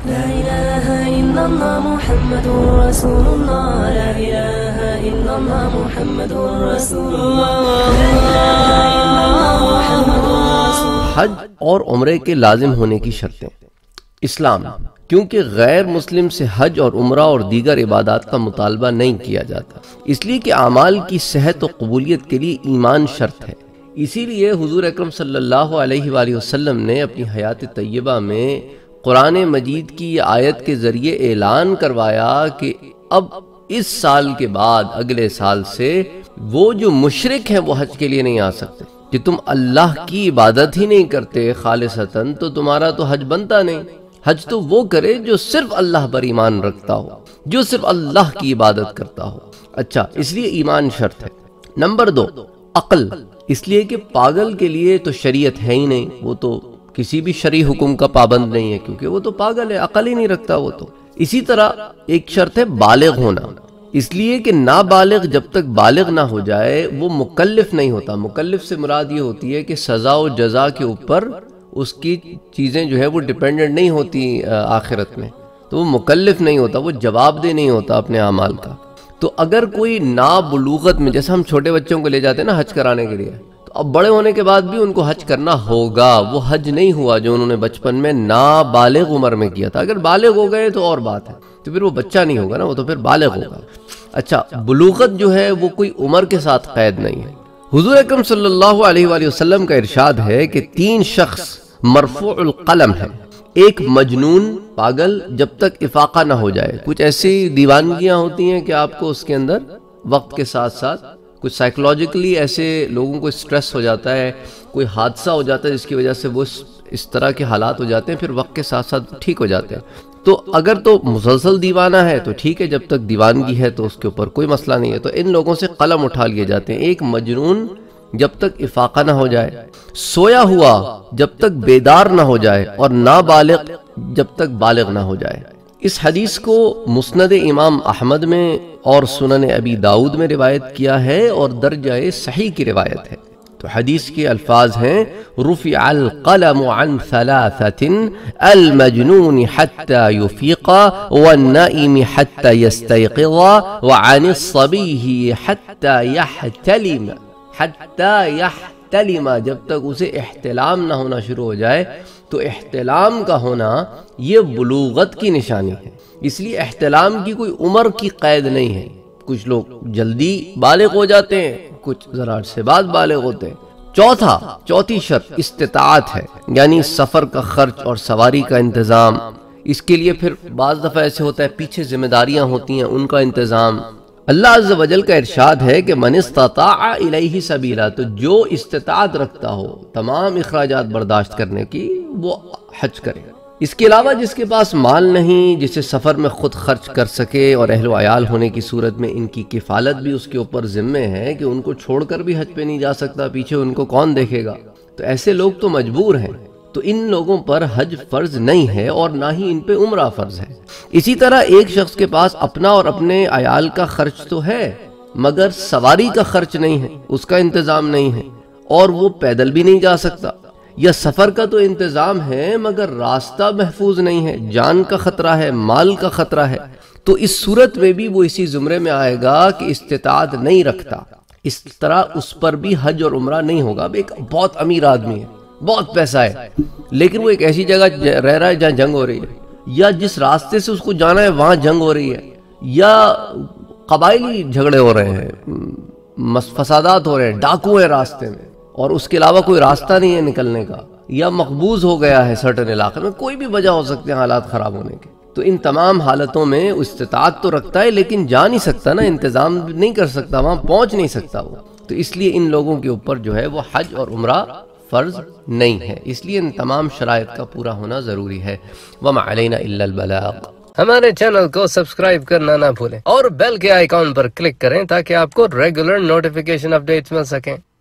لا إله إلا الله محمد رسول الله لا إله إلا الله محمد رسول الله لا إله إلا الله محمد رسول الله۔ حج اور عمرے کے لازم ہونے کی شرطیں۔ اسلام، کیونکہ غیر مسلم سے حج اور عمرہ اور دیگر عبادات کا مطالبہ نہیں کیا جاتا، اس لیے کہ اعمال کی صحت و قبولیت کے لیے ایمان شرط ہے۔ اسی لیے حضور اکرم صلی اللہ علیہ وآلہ وسلم نے اپنی حیات طیبہ میں قرآن مجید کی یہ آیت کے ذریعے اعلان کروایا کہ اب اس سال کے بعد اگلے سال سے وہ جو مشرک ہیں وہ حج کے لیے نہیں آ سکتے، کہ تم اللہ کی عبادت ہی نہیں کرتے خالصتاً تو تمہارا تو حج بنتا نہیں۔ حج تو وہ کرے جو صرف اللہ پر ایمان رکھتا ہو، جو صرف اللہ کی عبادت کرتا ہو۔ اچھا، اس لیے ایمان شرط ہے۔ نمبر 2، عقل، اس لیے کہ پاگل کے لیے تو شریعت ہے ہی نہیں، وہ تو کسی بھی شرعی حکم کا پابند نہیں ہے، کیونکہ وہ تو پاگل ہے، عقل ہی نہیں رکھتا وہ تو۔ اسی طرح ایک شرط ہے بالغ ہونا، اس لیے کہ نابالغ جب تک بالغ نہ ہو جائے وہ مکلف نہیں ہوتا۔ مکلف سے مراد یہ ہوتی ہے کہ سزا و جزا کے اوپر اس کی چیزیں جو ہے وہ ڈیپینڈنٹ نہیں ہوتی آخرت میں، تو وہ مکلف نہیں ہوتا، وہ جواب دہ نہیں ہوتا اپنے اعمال کا۔ تو اگر کوئی نابلوغت میں، جیسے ہم چھوٹے بچوں کو لے جاتے ہیں نا حج کرانے کے لیے، تو اب بڑے ہونے کے بعد بھی ان کو حج کرنا ہوگا، وہ حج نہیں ہوا جو انہوں نے بچپن میں نابالغ عمر میں کیا تھا۔ اگر بالغ ہو گئے تو اور بات ہے، تو پھر وہ بچہ نہیں ہوگا نا، وہ تو پھر بالغ ہوگا۔ اچھا، بلوغت جو ہے وہ کوئی عمر کے ساتھ قید نہیں ہے۔ حضور اکرم صلی اللہ علیہ وآلہ وسلم کا ارشاد ہے کہ 3 شخص مرفوع القلم ہے، ایک مجنون پاگل جب تک افاقہ نہ ہو جائے۔ کچھ ایسی دیوانگیاں ہوتی ہیں کہ آپ کو اس کے اندر وقت کے ساتھ ساتھ کچھ سائیکولوجیکلی ایسے لوگوں کو سٹریس ہو جاتا ہے، کوئی حادثہ ہو جاتا ہے جس کی وجہ سے وہ اس طرح کے حالات ہو جاتے ہیں، پھر وقت کے ساتھ ساتھ ٹھیک ہو جاتے ہیں۔ تو اگر تو مسلسل دیوانہ ہے تو ٹھیک ہے، جب تک دیوانگی ہے تو اس کے اوپر کوئی مسئلہ نہیں ہے، تو ان لوگوں سے قلم اٹھا لیے جاتے ہیں۔ ایک مجنون جب تک افاقہ نہ ہو جائے، سویا ہوا جب تک بیدار نہ ہو جائے، اور نابالغ جب تک بالغ نہ ہو جائے۔ اس حدیث کو مسند امام احمد میں اور سنن ابی داؤد میں روایت کیا ہے اور درجہ صحیح کی روایت ہے۔ تو حدیث کے الفاظ ہیں: رفع القلم عن 3، المجنون حتى يفيق، والنائم حتى يستيقظ، وعن الصبي حتى يحتلم۔ جب تک اسے احتلام نہ ہونا شروع ہو جائے، تو احتلام کا ہونا یہ بلوغت کی نشانی ہے۔ اس لیے احتلام کی کوئی عمر کی قید نہیں ہے، کچھ لوگ جلدی بالغ ہو جاتے ہیں، کچھ ذرا سے بعد بالغ ہوتے ہیں۔ چوتھی شرط استطاعت ہے، یعنی سفر کا خرچ اور سواری کا انتظام۔ اس کے لیے پھر بعض دفعہ ایسے ہوتا ہے پیچھے ذمہ داریاں ہوتی ہیں، ان کا انتظام۔ اللہ عز و جل کا ارشاد ہے کہ من استطاع الیہ سبیلا، تو جو استطاعت رکھتا ہو تمام اخراجات برداشت کرنے کی، وہ حج کرے۔ اس کے علاوہ جس کے پاس مال نہیں، جسے سفر میں خود خرچ کر سکے، اور اہل و عیال ہونے کی صورت میں ان کی کفالت بھی اس کے اوپر ذمہ ہے کہ ان کو چھوڑ کر بھی حج پہ نہیں جا سکتا، پیچھے ان کو کون دیکھے گا، تو ایسے لوگ تو مجبور ہیں، تو ان لوگوں پر حج فرض نہیں ہے اور نہ ہی ان پہ عمرہ فرض ہے۔ اسی طرح ایک شخص کے پاس اپنا اور اپنے عیال کا خرچ تو ہے، مگر سواری کا خرچ نہیں ہے، اس کا انتظام نہیں ہے، اور وہ پیدل بھی نہیں جا سکتا، یا سفر کا تو انتظام ہے مگر راستہ محفوظ نہیں ہے، جان کا خطرہ ہے، مال کا خطرہ ہے، تو اس صورت میں بھی وہ اسی زمرے میں آئے گا کہ استطاعت نہیں رکھتا۔ اس طرح اس پر بھی حج اور عمرہ نہیں ہوگا۔ اب ایک بہت امیر آدمی ہے، بہت پیسہ ہے، لیکن وہ ایک ایسی جگہ رہ رہا ہے جہاں جنگ ہو رہی ہے، یا جس راستے سے اس کو جانا ہے وہاں جنگ ہو رہی ہے، یا قبائلی جھگڑے ہو رہے ہیں، فسادات ہو رہے ہیں، ڈاکو ہیں راستے میں، اور اس کے علاوہ کوئی راستہ نہیں ہے نکلنے کا، یا مقبوض ہو گیا ہے سرٹن علاقے میں، کوئی بھی وجہ ہو سکتے ہیں حالات خراب ہونے کے۔ تو ان تمام حالتوں میں استطاعت تو رکھتا ہے لیکن جا نہیں سکتا نا، انتظام نہیں کر سکتا، وہاں پہنچ نہیں سکتا وہ، تو اس لیے ان لوگوں کے اوپر جو ہے وہ حج اور عمرہ فرض نہیں ہے۔ اس لیے ان تمام شرائط کا پورا ہونا ضروری ہے۔ وما علینا الا البلاغ۔ ہمارے چینل کو سبسکرائب کرنا نہ بھولیں اور بیل کے آئیکن پر کلک کریں تاکہ آپ کو ریگولر نوٹیفیکیشن اپڈیٹس مل سکیں۔